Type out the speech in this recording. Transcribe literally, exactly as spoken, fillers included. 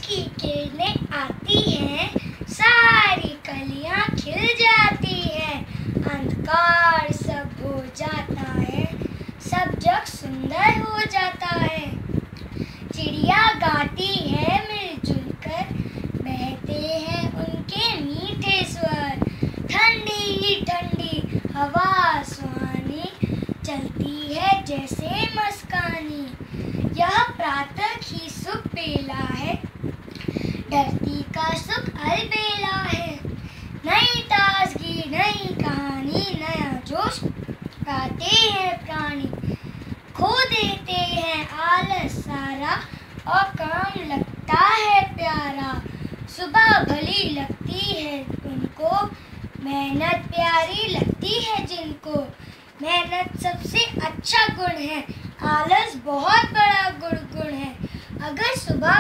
की किरणें आती हैं, सारी कलियां खिल जाती हैं, अंधकार सब हो जाता है, सब जग सुंदर हो जाता है। चिड़िया गाती है मिलजुल कर, बहते हैं उनके मीठे स्वर, ठंडी ठंडी हवा सुहानी चलती है जैसे मस्कानी। यह प्रातः की सुख बेला है, धरती का सुख अलबेला है। नई ताजगी नई कहानी, नया जोश गाते हैं प्राणी, खो देते हैं आलस सारा और काम लगता है प्यारा। सुबह भली लगती है उनको, मेहनत प्यारी लगती है जिनको। मेहनत सबसे अच्छा गुण है, आलस बहुत बड़ा गुण गुण है। अगर सुबह